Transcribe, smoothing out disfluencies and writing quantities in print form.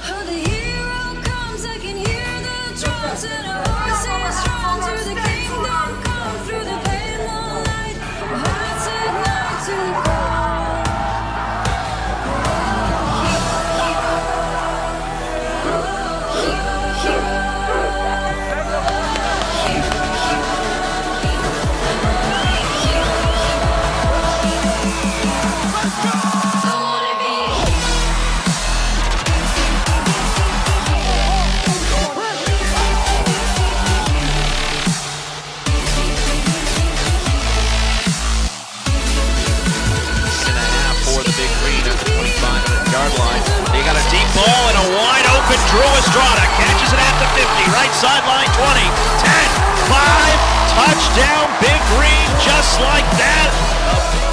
Oh, the hero comes, I can hear the drums and a horse is drawn to the kingdom come through the pale moonlight. Hearts ignite to the core. Line. They got a deep ball and a wide open Drew Estrada catches it at the 50, right sideline 20, 10, 5, touchdown, Big Green, just like that.